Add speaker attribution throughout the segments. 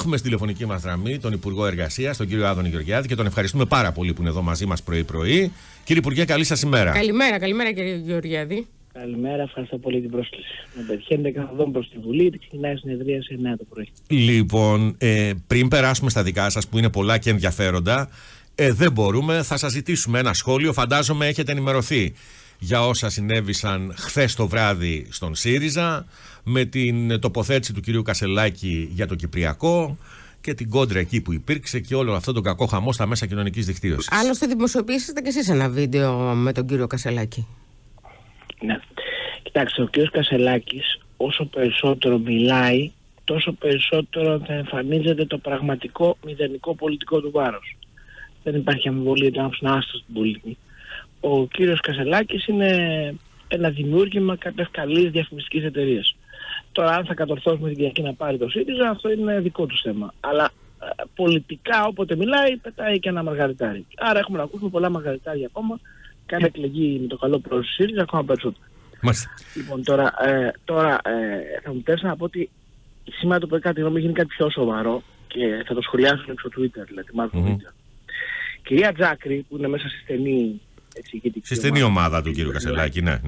Speaker 1: Έχουμε στη τηλεφωνική μας γραμμή τον Υπουργό Εργασίας, τον κύριο Άδωνη Γεωργιάδη, και τον ευχαριστούμε πάρα πολύ που είναι εδώ μαζί μας πρωί-πρωί. Κύριε Υπουργέ, καλή σας ημέρα.
Speaker 2: Καλημέρα κύριε Γεωργιάδη.
Speaker 3: Καλημέρα, ευχαριστώ πολύ την πρόσκληση. Με πετυχαίνετε καθοδόν προς τη Βουλή, ξεκινάει η συνεδρία σε 9 το πρωί.
Speaker 1: Λοιπόν, πριν περάσουμε στα δικά σας που είναι πολλά και ενδιαφέροντα, δεν μπορούμε, θα σας ζητήσουμε ένα σχόλιο. Φαντάζομαι έχετε ενημερωθεί για όσα συνέβησαν χθες το βράδυ στον ΣΥΡΙΖΑ, με την τοποθέτηση του κυρίου Κασσελάκη για το Κυπριακό και την κόντρα εκεί που υπήρξε και όλο αυτό τον κακό χαμό στα μέσα κοινωνικής δικτύωσης.
Speaker 2: Άλλωστε δημοσιοποιήσατε και εσείς ένα βίντεο με τον κύριο Κασσελάκη.
Speaker 3: Ναι. Κοιτάξτε, ο κύριος Κασσελάκης όσο περισσότερο μιλάει, τόσο περισσότερο θα εμφανίζεται το πραγματικό μηδενικό πολιτικό του βάρος. Δεν υπάρχει αμφιβολία ότι είναι άστος στην πολιτική. Ο κύριος Κασσελάκης είναι ένα δημιούργημα κάποιας καλής διαφημιστικής εταιρείας. Τώρα, αν θα κατορθώσουμε την Κυριακή να πάρει το ΣΥΡΙΖΑ, αυτό είναι δικό του θέμα. Αλλά πολιτικά, όποτε μιλάει, πετάει και ένα μαργαριτάρι. Άρα, έχουμε να ακούσουμε πολλά μαργαριτάρια ακόμα. Κάνει εκλεγεί με το καλό πρόσωπο ΣΥΡΙΖΑ ακόμα περισσότερο.
Speaker 1: Μάλιστα.
Speaker 3: Λοιπόν, τώρα θα μου πέσει να πω ότι σήμερα το πρωί κάτι νόμο γίνει κάτι πιο σοβαρό και θα το σχολιάσω στο Twitter, δηλαδή, μάλλον Twitter. Κυρία Τζάκρη, που είναι μέσα στη στενή
Speaker 1: στη στενή ομάδα του κύριου Κασσελάκη, ναι.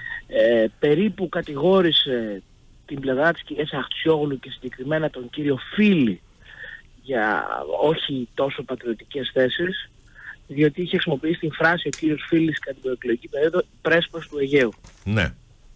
Speaker 3: Περίπου κατηγόρησε την πλευρά της κυρίας Αχτσιόγλου και συγκεκριμένα τον κύριο Φίλη για όχι τόσο πατριωτικές θέσεις, διότι είχε χρησιμοποιήσει την φράση ο κύριος Φίλης κατά την προεκλογική περίοδο «πρέσπος του Αιγαίου».
Speaker 1: Ναι.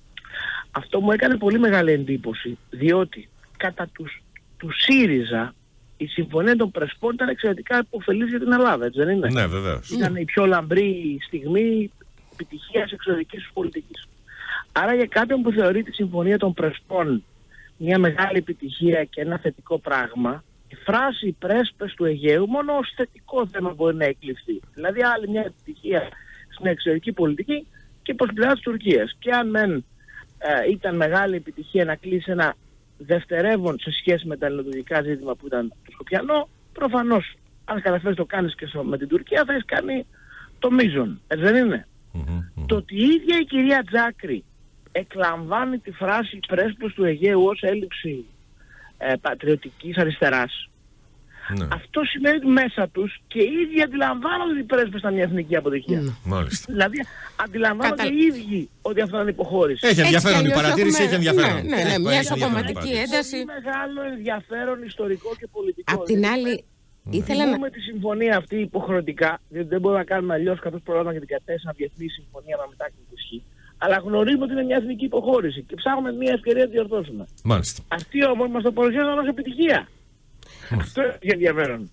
Speaker 3: Αυτό μου έκανε πολύ μεγάλη εντύπωση, διότι κατά του ΣΥΡΙΖΑ η συμφωνία των Πρεσπών ήταν εξαιρετικά υποφελής για την Ελλάδα, έτσι δεν είναι?
Speaker 1: Ναι, βεβαίως.
Speaker 3: Ήταν η πιο λαμπρή στιγμή επιτυχίας εξωτερικής πολιτικής. Άρα για κάποιον που θεωρεί τη συμφωνία των Πρεσπών μια μεγάλη επιτυχία και ένα θετικό πράγμα, η φράση «πρέσπες του Αιγαίου» μόνο ως θετικό θέμα μπορεί να εκλειφθεί. Δηλαδή άλλη μια επιτυχία στην εξωτερική πολιτική και προς πλευρά της Τουρκίας. Και αν μεν ήταν μεγάλη επιτυχία να κλείσει ένα δευτερεύον σε σχέση με τα ελληνοτουρκικά ζήτημα που ήταν το Σκοπιανό, προφανώς αν καταφέρεις το κάνεις και με την Τουρκία θα έχεις κάνει το μείζον. Έτσι δεν είναι? Το ότι η ίδια η κυρία Τζάκρη εκλαμβάνει τη φράση «πρέσπος του Αιγαίου» ως έλλειψη πατριωτικής αριστεράς, αυτό σημαίνει ότι μέσα τους και οι ίδιοι αντιλαμβάνονται ότι οι πρέσπες ήταν μια εθνική αποτυχία. Δηλαδή αντιλαμβάνονται οι ίδιοι ότι αυτό είναι υποχώρηση.
Speaker 1: Έχει ενδιαφέρον η παρατήρηση, έχει ενδιαφέρον.
Speaker 2: Ναι, μια ισοκομματική ένταση.
Speaker 3: Έχει μεγάλο ενδιαφέρον ιστορικό και πολιτικό.
Speaker 2: Απ' την άλλη, ήθελα να...
Speaker 3: με τη συμφωνία αυτή υποχρεωτικά, διότι δεν μπορούμε να κάνουμε αλλιώς καθώς προγράμμα για την κατέστηση διεθνή συμφωνία με μετάκληση ισχύ. Αλλά γνωρίζουμε ότι είναι μια εθνική υποχώρηση και ψάχνουμε μια ευκαιρία να διορθώσουμε.
Speaker 1: Μάλιστα.
Speaker 3: Αυτοί όμως μας το παρουσιάζουν ως επιτυχία. Αυτό είναι ενδιαφέρον.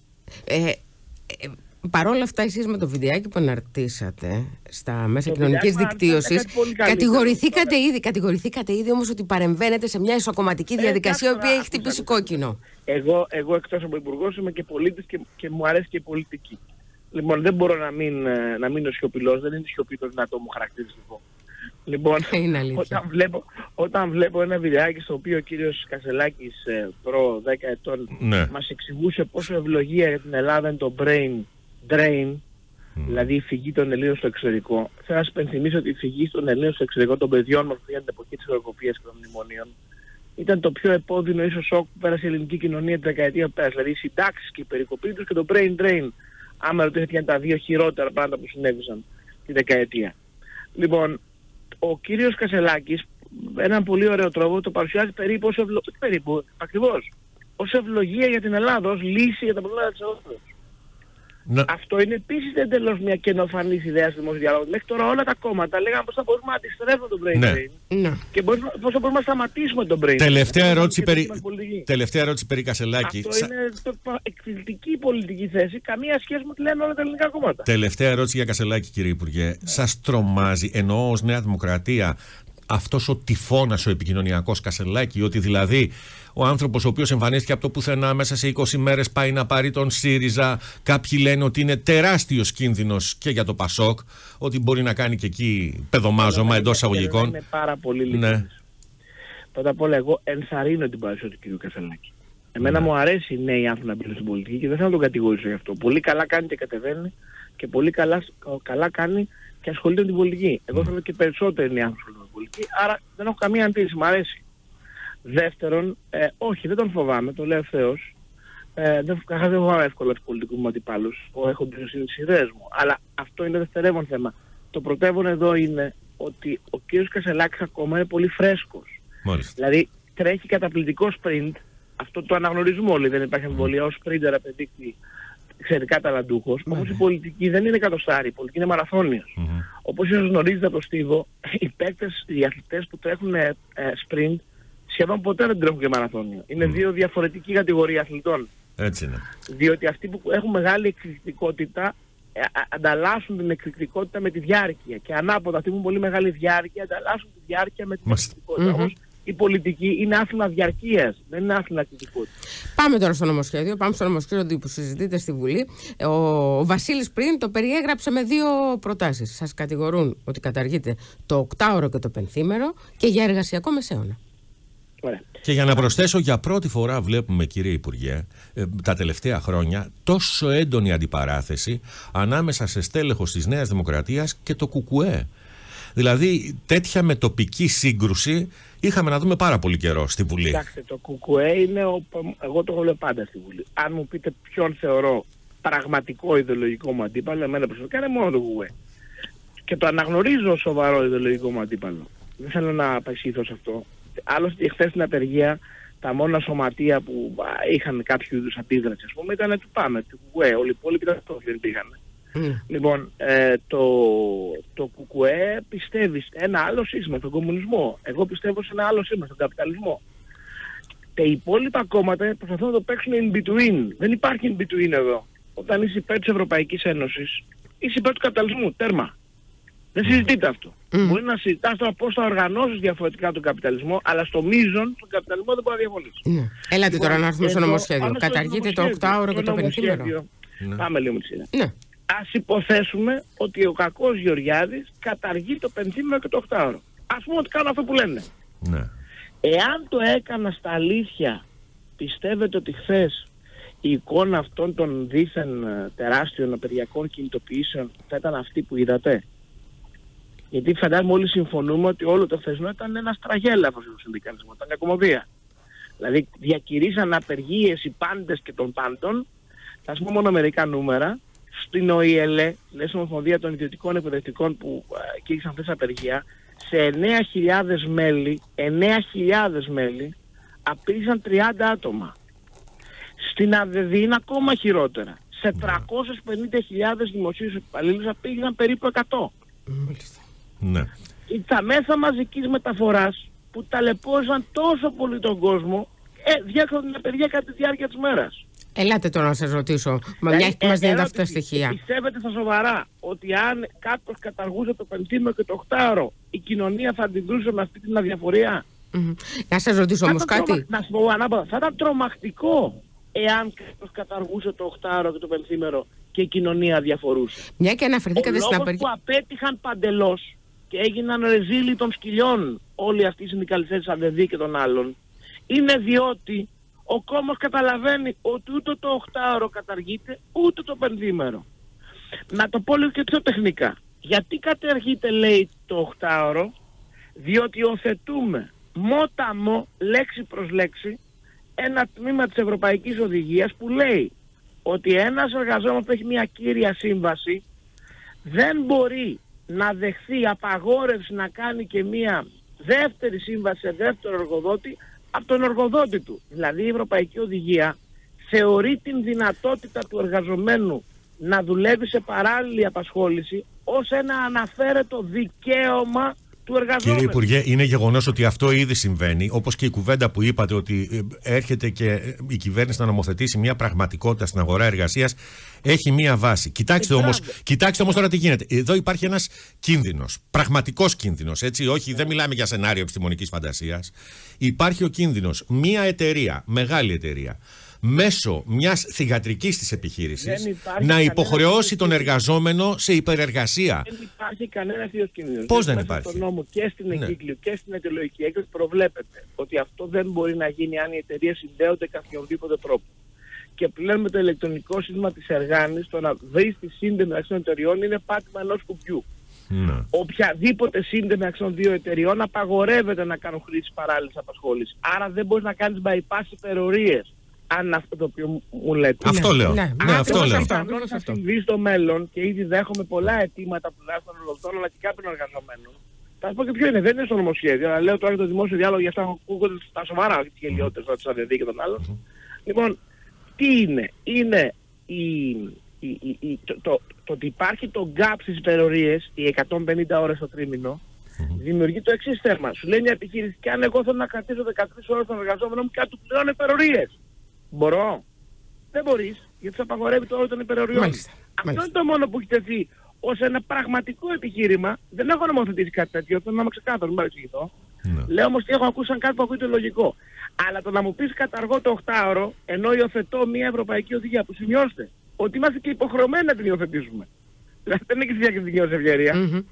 Speaker 2: Παρ' όλα αυτά, εσείς με το βιντεάκι που αναρτήσατε στα μέσα κοινωνικής δικτύωσης, κατηγορηθήκατε ήδη όμως ότι παρεμβαίνετε σε μια ισοκομματική διαδικασία η οποία έχει χτυπήσει κόκκινο. Εγώ
Speaker 3: εκτός από υπουργός είμαι και πολίτης και μου αρέσει και η πολιτική. Λοιπόν, δεν μπορώ να μείνω σιωπηλός, δεν είναι σιωπή το δυνατό μου χαρακτηριστικό. Λοιπόν, όταν βλέπω ένα βιντεάκι στο οποίο ο κύριος Κασσελάκης προ 10 ετών μας εξηγούσε πόσο ευλογία για την Ελλάδα είναι το brain drain, δηλαδή η φυγή των Ελλήνων στο εξωτερικό, θέλω να σας υπενθυμίσω ότι η φυγή των Ελλήνων στο εξωτερικό των παιδιών μας που για την εποχή της χρεοκοπίας και των μνημονίων ήταν το πιο επώδυνο ίσως σοκ που πέρασε η ελληνική κοινωνία τη δεκαετία που πέρασε. Δηλαδή οι συντάξεις και η περικοπή τους και το brain drain. Άμα ρωτήσετε ποια είναι τα δύο χειρότερα πράγματα που συνέβησαν τη δεκαετία. Λοιπόν, ο κύριος Κασσελάκης, έναν πολύ ωραίο τρόπο, το παρουσιάζει ακριβώς ως ευλογία για την Ελλάδα, ως λύση για τα προβλήματα της Ελλάδας. Αυτό είναι επίσης εντελώς μια καινοφανής ιδέα στο δημόσιο διάλογο. Μέχρι τώρα όλα τα κόμματα λέγανε πώς θα μπορούμε να αντιστρέφουμε τον brain drain και πώς θα μπορούμε να σταματήσουμε τον brain drain.
Speaker 1: Τελευταία ερώτηση περί Κασσελάκη.
Speaker 3: Αυτό είναι εκπληκτική πολιτική θέση, καμία σχέση με ό,τι λένε όλα τα ελληνικά κόμματα.
Speaker 1: Τελευταία ερώτηση για Κασσελάκη, κύριε Υπουργέ. Σας τρομάζει, εννοώ ως Νέα Δημοκρατία, αυτός ο τυφώνας ο επικοινωνιακός Κασσελάκη, ότι δηλαδή ο άνθρωπος ο οποίος εμφανίστηκε από το πουθενά μέσα σε 20 μέρες πάει να πάρει τον ΣΥΡΙΖΑ, κάποιοι λένε ότι είναι τεράστιος κίνδυνος και για το ΠΑΣΟΚ, ότι μπορεί να κάνει και εκεί παιδομάζωμα εντός εισαγωγικών.
Speaker 3: Είναι πάρα πολύ ειλικρινής. Πρώτα απ' όλα εγώ ενθαρρύνω την παρουσία του κ. Κασσελάκη. Εμένα μου αρέσει οι νέοι άνθρωποι να μπαίνουν στην πολιτική και δεν θέλω να τον κατηγορήσω γι' αυτό. Πολύ καλά κάνει και κατεβαίνει και πολύ καλά κάνει και ασχολείται με την πολιτική. Εγώ θέλω και περισσότεροι νέοι άνθρωποι με την πολιτική, άρα δεν έχω καμία αντίρρηση, μου αρέσει. Δεύτερον, όχι, δεν τον φοβάμαι, το λέω ευθέως. δεν φοβάμαι εύκολα τους πολιτικούς μου αντιπάλους. Έχω εμπιστοσύνη στις ιδέες μου. Αλλά αυτό είναι δευτερεύον θέμα. Το πρωτεύον εδώ είναι ότι ο κύριος Κασελάκης ακόμα είναι πολύ φρέσκος.
Speaker 1: Μάλιστα.
Speaker 3: Δηλαδή τρέχει καταπληκτικό sprint. Αυτό το αναγνωρίζουμε όλοι. Δεν υπάρχει αμφιβολία. Ως sprinter απαιτείται εξαιρετικά ταλαντούχος. Όμως η πολιτική δεν είναι εκατοστάρι. Η πολιτική είναι μαραθώνιος. Όπως ίσως γνωρίζετε από το Στίβο, οι παίκτες, οι αθλητές που τρέχουν sprint σχεδόν ποτέ δεν τρέχουν και μαραθώνιο. Είναι δύο διαφορετική κατηγορία αθλητών.
Speaker 1: Έτσι είναι.
Speaker 3: Διότι αυτοί που έχουν μεγάλη εκρηκτικότητα ανταλλάσσουν την εκρηκτικότητα με τη διάρκεια. Και ανάποδα, αυτοί που έχουν πολύ μεγάλη διάρκεια ανταλλάσσουν τη διάρκεια με την εκρηκτικότητα. Όμως η πολιτική είναι άθλημα διαρκείας, δεν είναι άθλημα εκρηκτικότητα.
Speaker 2: Πάμε τώρα στο νομοσχέδιο. Πάμε στο νομοσχέδιο που συζητείτε στη Βουλή. Ο Βασίλης πριν το περιέγραψε με δύο προτάσεις. Σας κατηγορούν ότι καταργείτε το 8ωρο και το 5ήμερο και για εργασιακό μεσαίωνα.
Speaker 1: Και για να προσθέσω, για πρώτη φορά βλέπουμε, κύριε Υπουργέ, τα τελευταία χρόνια τόσο έντονη αντιπαράθεση ανάμεσα σε στέλεχος της Νέας Δημοκρατίας και το ΚΚΕ. Δηλαδή τέτοια με τοπική σύγκρουση είχαμε να δούμε πάρα πολύ καιρό στη Βουλή.
Speaker 3: Κοιτάξτε, το ΚΚΕ είναι, εγώ το έχω λέω πάντα στη Βουλή. Αν μου πείτε ποιον θεωρώ πραγματικό ιδεολογικό μου αντίπαλο, εμένα προσωπικά είναι μόνο το ΚΚΕ. Και το αναγνωρίζω σοβαρό ιδεολογικό μου αντίπαλο. Δεν θέλω να παρεξηγηθώ σε αυτό. Άλλωστε, χθες στην απεργία, τα μόνα σωματεία που είχαν κάποιο είδους αντίδραση, ας πούμε, ήταν του ΠΑΜΕ, του ΚΚΕ. Όλοι οι υπόλοιποι ήταν αυτό, δεν πήγανε. Λοιπόν, το ΚΚΕ πιστεύει σε ένα άλλο σύστημα, τον κομμουνισμό. Εγώ πιστεύω σε ένα άλλο σύστημα, στον καπιταλισμό. Τα υπόλοιπα κόμματα προσπαθούν να το παίξουν in between. Δεν υπάρχει in between εδώ. Όταν είσαι υπέρ της Ευρωπαϊκής Ένωσης, είσαι υπέρ του καπιταλισμού. Τέρμα. Δεν συζητείται αυτό. Μπορεί να συζητάς τώρα πώς θα οργανώσεις διαφορετικά τον καπιταλισμό, αλλά στο μείζον τον καπιταλισμό δεν μπορεί να διαφωνήσει.
Speaker 2: Έλατε τώρα να έρθουμε στο νομοσχέδιο. Καταργείτε το 8ωρο και το 5ήμερο.
Speaker 3: Πάμε λίγο με τη σειρά. Ας υποθέσουμε ότι ο κακός Γεωργιάδης καταργεί το 5ήμερο και το 8ωρο. Ας πούμε ότι κάνω αυτό που λένε.
Speaker 1: Ναι.
Speaker 3: Εάν το έκανα στα αλήθεια, πιστεύετε ότι χθες η εικόνα αυτών των δίθεν τεράστιων απεργιακών κινητοποιήσεων θα ήταν αυτή που είδατε? Γιατί φαντάζομαι όλοι συμφωνούμε ότι όλο το χθεσινό ήταν ένα στραγέλαφος στο συνδικαλισμό, ήταν μια κομμωδία. Δηλαδή διακηρύσαν απεργίες οι πάντες και των πάντων. Θα πούμε μόνο μερικά νούμερα. Στην ΟΗΕΛΕ, λέει στην Ομοσπονδία των Ιδιωτικών Εκπαιδευτικών που κήρυξαν αυτές απεργία, σε 9.000 μέλη απήγησαν 30 άτομα. Στην ΑΔΔ είναι ακόμα χειρότερα. Σε 350.000 δημοσίους υπαλλήλους απήγησαν περίπου 100.
Speaker 1: Ναι.
Speaker 3: Τα μέσα μαζικής μεταφοράς που ταλαιπώρησαν τόσο πολύ τον κόσμο διέκριναν την απεργία κατά τη διάρκεια της μέρας.
Speaker 2: Ελάτε τώρα να σας ρωτήσω, μια και μας δίνετε αυτά τα στοιχεία.
Speaker 3: Πιστεύετε στα σοβαρά ότι αν κάποιος καταργούσε το 5ήμερο και το 8ωρο, η κοινωνία θα αντιδρούσε με αυτή την αδιαφορία?
Speaker 2: Να σας ρωτήσω όμως κάτι.
Speaker 3: Να σου πω ανάποδα, θα ήταν τρομακτικό εάν κάποιος καταργούσε το 8ωρο και το 5ήμερο και η κοινωνία αδιαφορούσε.
Speaker 2: Μια και αναφερθήκατε στην απεργία.
Speaker 3: Που απέτυχαν παντελώς και έγιναν ρεζίλοι των σκυλιών όλοι αυτοί οι συνδικαλιστές της ΑΔΔ και των άλλων, είναι διότι ο κόμμος καταλαβαίνει ότι ούτε το 8ωρο καταργείται, ούτε το 5ήμερο. Να το πω λίγο και πιο τεχνικά. Γιατί καταργείται, λέει, το 8ωρο? Διότι υιοθετούμε μόταμο, λέξη προς λέξη, ένα τμήμα της Ευρωπαϊκής Οδηγίας που λέει ότι ένας εργαζόμενος που έχει μια κύρια σύμβαση δεν μπορεί να δεχθεί απαγόρευση να κάνει και μια δεύτερη σύμβαση σε δεύτερο εργοδότη από τον εργοδότη του. Δηλαδή η Ευρωπαϊκή Οδηγία θεωρεί την δυνατότητα του εργαζομένου να δουλεύει σε παράλληλη απασχόληση ως ένα αναφέρετο δικαίωμα του εργαζόμενου.
Speaker 1: Κύριε Υπουργέ, είναι γεγονός ότι αυτό ήδη συμβαίνει, όπως και η κουβέντα που είπατε ότι έρχεται και η κυβέρνηση να νομοθετήσει μια πραγματικότητα στην αγορά εργασίας, έχει μια βάση. Κοιτάξτε όμως τώρα τι γίνεται. Εδώ υπάρχει ένας κίνδυνος, πραγματικός κίνδυνος, έτσι, όχι, δεν μιλάμε για σενάριο επιστημονικής φαντασίας. Υπάρχει ο κίνδυνος μια εταιρεία, μεγάλη εταιρεία, μέσω μιας θυγατρικής της επιχείρησης να υποχρεώσει τον εργαζόμενο σε υπερεργασία.
Speaker 3: Δεν υπάρχει κανένα τέτοιο κίνδυνο.
Speaker 1: Πώς δεν υπάρχει?
Speaker 3: Στον νόμο και στην εγκύκλιο και στην αιτιολογική έκδοση προβλέπεται ότι αυτό δεν μπορεί να γίνει αν οι εταιρείες συνδέονται καθιονδήποτε τρόπο. Και πλέον με το ηλεκτρονικό σύστημα της Εργάνης, το να βρεις τη σύνδεση μεταξύ των εταιριών είναι πάτημα ενός κουμπιού. Οποιαδήποτε σύνδεση μεταξύ των δύο εταιριών απαγορεύεται να κάνουν χρήση παράλληλης απασχόλησης. Άρα δεν μπορείς να κάνεις bypass υπερορίες. αν αυτό το οποίο μου λέτε.
Speaker 1: Αυτό λέω.
Speaker 2: Ναι,
Speaker 1: αυτό λέω.
Speaker 3: Αν θα συμβεί στο μέλλον και ήδη δέχομαι πολλά αιτήματα τουλάχιστον εργοδοτών αλλά και κάποιων εργαζομένων. Θα σας πω και ποιο είναι, δεν είναι στο νομοσχέδιο, αλλά λέω τώρα για το δημόσιο διάλογο για αυτά ακούγονται στα σοβαρά, όχι τις γελιότητες, να τους αδεδεί και τον άλλον. Λοιπόν, τι είναι, είναι το ότι υπάρχει το gap στις υπερορίες, οι 150 ώρες το τρίμηνο, δημιουργεί το εξής θέμα. Σου λέει μια επιχείρηση, και αν εγώ θέλω να κρατήσω 13 ώρες τον εργαζόμενο μου και να του πληρώνω υπερορίες. Μπορώ? Δεν μπορείς, γιατί σου απαγορεύει το όριο των υπερορειών. Αυτό είναι το μόνο που έχει τεθεί ως ένα πραγματικό επιχείρημα. Δεν έχω νομοθετήσει κάτι τέτοιο, θέλω να είμαι ξεκάθαρο, μην παρεξηγηθώ. Λέω όμως ότι έχω ακούσει σαν κάτι που ακούγεται λογικό. Αλλά το να μου πεις καταργώ το 8ωρο, ενώ υιοθετώ μια ευρωπαϊκή οδηγία που σημειώστε ότι είμαστε και υποχρεωμένοι να την υιοθετήσουμε. Δηλαδή δεν είναι και στη διακριτική ως ευκαιρία.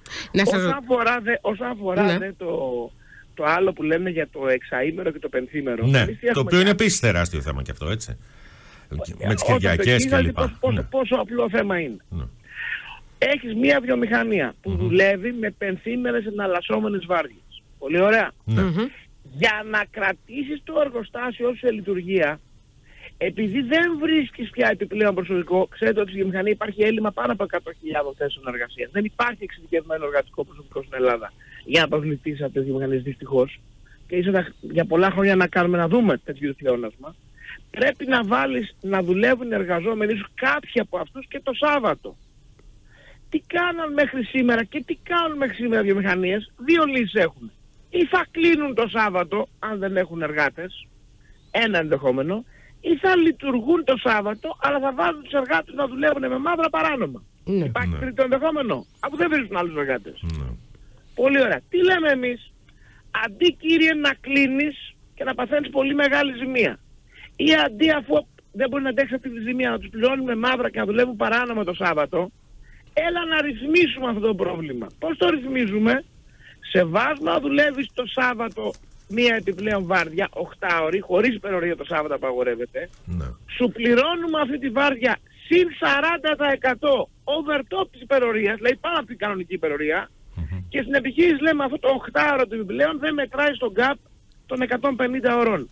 Speaker 3: Όσον αφορά το άλλο που λένε για το εξαήμερο και το πενθήμερο.
Speaker 1: Ναι, το οποίο είναι επίσης τεράστιο θέμα και αυτό, έτσι. Με τις Κυριακές και λοιπά.
Speaker 3: Πόσο απλό θέμα είναι. Έχεις μια βιομηχανία που δουλεύει με πενθήμερες εναλλασσόμενες βάρδιες. Πολύ ωραία. Για να κρατήσεις το εργοστάσιο σε λειτουργία, επειδή δεν βρίσκεις πια επιπλέον προσωπικό, ξέρετε ότι στη βιομηχανία υπάρχει έλλειμμα πάνω από 100.000 θέσεων εργασίας. Δεν υπάρχει εξειδικευμένο εργατικό προσωπικό στην Ελλάδα για να προσληφθείς από τις βιομηχανίες, δυστυχώς. Και ίσως για πολλά χρόνια να δούμε τέτοιο πλεόνασμα. Πρέπει να βάλεις να δουλεύουν οι εργαζόμενοι σου, κάποιοι από αυτούς και το Σάββατο. Τι κάναν μέχρι σήμερα και τι κάνουν μέχρι σήμερα οι βιομηχανίες? Δύο λύσεις έχουν. Ή θα κλείνουν το Σάββατο, αν δεν έχουν εργάτες, ένα ενδεχόμενο, ή θα λειτουργούν το Σάββατο, αλλά θα βάζουν τους εργάτες να δουλεύουν με μαύρα παράνομα. Υπάρχει τρίτο ενδεχόμενο, αφού δεν βρίσκουν άλλους εργάτες. Πολύ ωραία. Τι λέμε εμείς? Αντί, κύριε, να κλείνεις και να παθαίνεις πολύ μεγάλη ζημία, ή αντί, αφού δεν μπορεί να αντέξει αυτή τη ζημία, να τους πληρώνουμε μαύρα και να δουλεύουν παράνομα το Σάββατο, έλα να ρυθμίσουμε αυτό το πρόβλημα. Πώς το ρυθμίζουμε? Σε βάζουμε να δουλεύεις το Σάββατο μία επιπλέον βάρδια, 8ωρη, χωρίς υπερορία, το Σάββατο απαγορεύεται. Σου πληρώνουμε αυτή τη βάρδια συν 40% overtop της υπερορίας, δηλαδή πάνω από την κανονική υπερορία, και στην επιχείρηση λέμε αυτό το 8ωρο του επιπλέον δεν μετράει στο gap των 150 ωρών.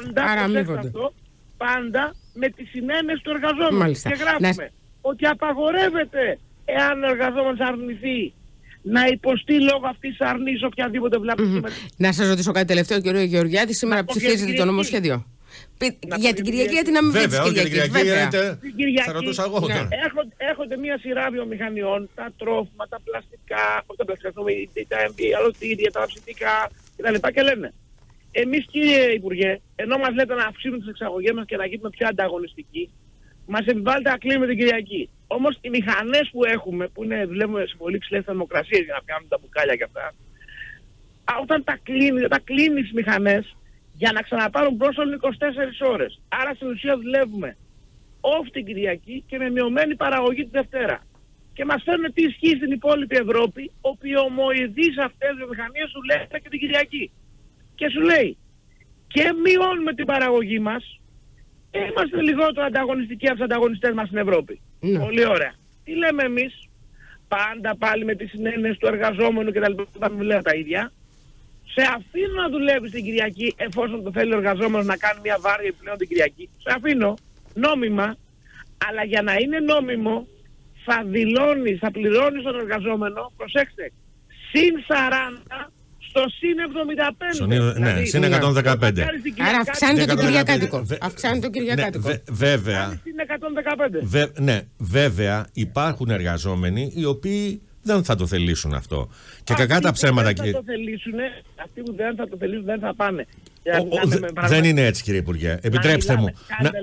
Speaker 3: Πάντα με τη συνένεση του εργαζόμενου. Και γράφουμε ότι απαγορεύεται, εάν ο εργαζόμενος αρνηθεί, να υποστεί λόγω αυτής της αρνής οποιαδήποτε βλάπτωση.
Speaker 2: Να σας ρωτήσω κάτι τελευταίο, κύριε Γεωργιάδη. Σήμερα ψηφίζετε το νομοσχέδιο. Για την Κυριακή, γιατί να μην βρείτε την Κυριακή?
Speaker 1: Θα ρωτούσα εγώ.
Speaker 3: Έχονται μια σειρά βιομηχανιών, τα τρόφιμα, τα πλαστικά, τα αλωτήρια, τα ψητικά κτλ. Και λένε, εμείς, κύριε Υπουργέ, ενώ μας λέτε να αυξήσουμε τις εξαγωγές μας και να γίνουμε πιο ανταγωνιστικοί, μας επιβάλλετε να κλείνουμε την Κυριακή. Όμως οι μηχανές που έχουμε, που δουλεύουμε σε πολύ ψηλές θερμοκρασίες για να πιάνουν τα μπουκάλια και αυτά, όταν τα κλείνεις τις μηχανές, για να ξαναπάρουν πρόσωπο 24 ώρες. Άρα στην ουσία δουλεύουμε off την Κυριακή και με μειωμένη παραγωγή τη Δευτέρα. Και μας φέρνουν τι ισχύει στην υπόλοιπη Ευρώπη, όπου οι ομοειδείς αυτές οι βιομηχανίες σου λένε και την Κυριακή. Και σου λέει, και μειώνουμε την παραγωγή μας, είμαστε λιγότερο ανταγωνιστικοί από τους ανταγωνιστές μας στην Ευρώπη. Πολύ ωραία. Τι λέμε εμείς? Πάντα πάλι με τη συνένεση του εργαζόμενου και τα λοιπά, μην λέω τα ίδια. Σε αφήνω να δουλεύεις την Κυριακή, εφόσον το θέλει ο εργαζόμενος να κάνει μια βάρδια επιπλέον την Κυριακή. Σε αφήνω νόμιμα, αλλά για να είναι νόμιμο θα πληρώνεις τον εργαζόμενο, προσέξτε, συν 40 στο συν 75.
Speaker 1: Ναι, συν 115.
Speaker 2: Άρα αυξάνει το Κυριακάτικο. Αυξάνει το Κυριακάτικο.
Speaker 1: Βέβαια.
Speaker 3: Συν 115.
Speaker 1: Ναι, βέβαια υπάρχουν εργαζόμενοι οι οποίοι δεν θα το θελήσουν αυτό. Και κακά τα ψέματα.
Speaker 3: Αυτοί που δεν θα το θελήσουν δεν θα πάνε.
Speaker 1: Δεν είναι έτσι, κύριε Υπουργέ. Επιτρέψτε μου.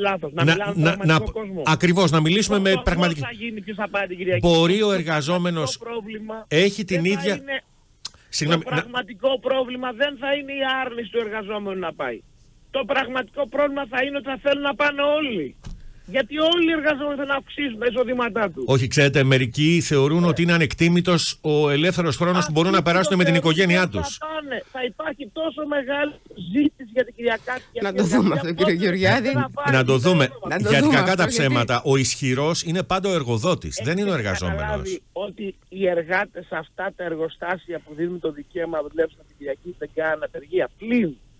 Speaker 1: Ακριβώς, να μιλήσουμε με πραγματική. Μπορεί ο εργαζόμενος έχει την ίδια.
Speaker 3: Το πραγματικό πρόβλημα δεν θα είναι η άρνηση του εργαζόμενου να πάει. Το πραγματικό πρόβλημα θα είναι ότι θα θέλουν να πάνε όλοι. Γιατί όλοι οι εργαζόμενοι θα αυξήσουν τα εισοδήματά τους.
Speaker 1: Όχι, ξέρετε, μερικοί θεωρούν ότι είναι ανεκτήμητος ο ελεύθερος χρόνος που μπορούν να περάσουν με την οικογένειά τους.
Speaker 3: Θα υπάρχει τόσο μεγάλη ζήτηση για την Κυριακάτικη.
Speaker 2: Να το δούμε αυτό, κύριε Γεωργιάδη.
Speaker 1: Να το δούμε. Γιατί κακά τα ψέματα, ο ισχυρός είναι πάντα ο εργοδότης, δεν είναι ο εργαζόμενος.
Speaker 3: Ότι οι εργάτες σε αυτά τα εργοστάσια που δίνουν το δικαίωμα να δουλέψουν την Κυριακή δεν κάνουν απεργία. Πλην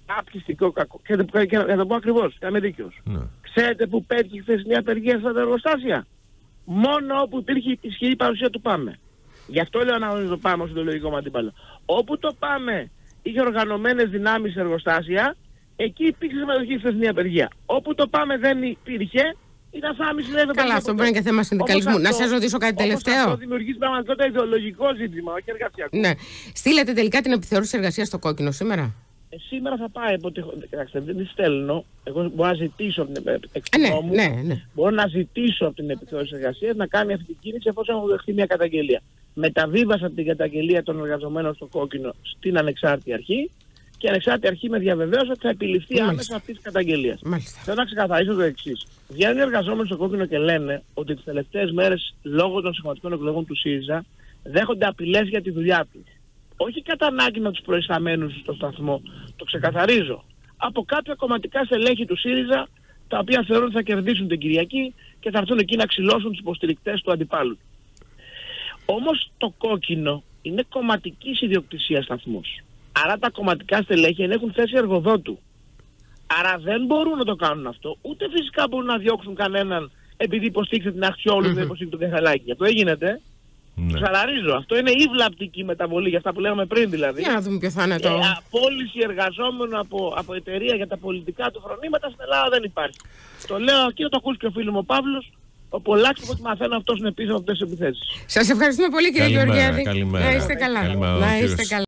Speaker 3: απιστικό κακό. Και να το πω ακριβώς, είμαι δίκαιος.
Speaker 1: Ναι.
Speaker 3: Ξέρετε που πέτυχε χθες μια απεργία στα εργοστάσια? Μόνο όπου υπήρχε ισχυρή παρουσία του ΠΑΜΕ. Γι' αυτό λέω να το ΠΑΜΕ ως ιδεολογικό μου αντίπαλο. Όπου το ΠΑΜΕ είχε οργανωμένες δυνάμεις σε εργοστάσια, εκεί υπήρξε συμμετοχή χθες μια απεργία. Όπου το ΠΑΜΕ δεν υπήρχε, ήταν σαν να μην συνέβη.
Speaker 2: Καλά, αυτό μπορεί να είναι και θέμα συνδικαλισμού. Να σας ρωτήσω κάτι τελευταίο.
Speaker 3: Αυτό δημιουργεί πραγματικότητα ιδεολογικό ζήτημα, όχι εργασιακό.
Speaker 2: Ναι. Στείλετε τελικά την επιθεώρηση εργασίας στο κόκκινο σήμερα?
Speaker 3: Σήμερα θα πάει, κοιτάξτε, δεν τη στέλνω. Εγώ μπορώ να ζητήσω από την μπορώ να ζητήσω από την επιθεώρηση εργασίας να κάνει αυτή την κίνηση εφόσον έχω δεχτεί μια καταγγελία. Μεταβίβασα την καταγγελία των εργαζομένων στο κόκκινο στην ανεξάρτητη αρχή και η ανεξάρτητη αρχή με διαβεβαίωσε ότι θα επιληφθεί άμεσα αυτή τη καταγγελία. Θέλω να ξεκαθαρίσω το εξής. Βγαίνουν οι εργαζόμενοι στο κόκκινο και λένε ότι τις τελευταίες μέρες λόγω των συνταγματικών εκλογών του ΣΥΡΙΖΑ δέχονται απειλές για τη δουλειά τους. Όχι κατά ανάγκη με τους προϊσταμένους στο σταθμό, το ξεκαθαρίζω. Από κάποια κομματικά στελέχη του ΣΥΡΙΖΑ, τα οποία θεωρούν ότι θα κερδίσουν την Κυριακή και θα έρθουν εκεί να ξυλώσουν τους υποστηρικτές του αντιπάλου. Όμως το κόκκινο είναι κομματικής ιδιοκτησίας σταθμός. Άρα τα κομματικά στελέχη έχουν θέση εργοδότου. Άρα δεν μπορούν να το κάνουν αυτό, ούτε φυσικά μπορούν να διώξουν κανέναν επειδή υποστήριξε την Αχτσιόλου, δεν υποστήριξε τον Κεχαλάκη. Αυτό έγινε. Ξαναρίζω. Αυτό είναι ύβλαπτική μεταβολή για αυτά που λέγαμε πριν δηλαδή.
Speaker 2: Για να δούμε ποιο θα είναι το.
Speaker 3: Απόλυση εργαζόμενων από εταιρεία για τα πολιτικά του φρονήματα στην Ελλάδα δεν υπάρχει. Το λέω και το ακούσει και ο φίλος μου ο Παύλος. Ο Πολάκης, από ό,τι μαθαίνω, αυτός είναι πίσω από αυτές τις επιθέσεις.
Speaker 2: Σας ευχαριστούμε πολύ, κύριε Γεωργιάδη.
Speaker 1: Καλημέρα.
Speaker 2: Να είστε καλά.
Speaker 1: Να είστε καλά.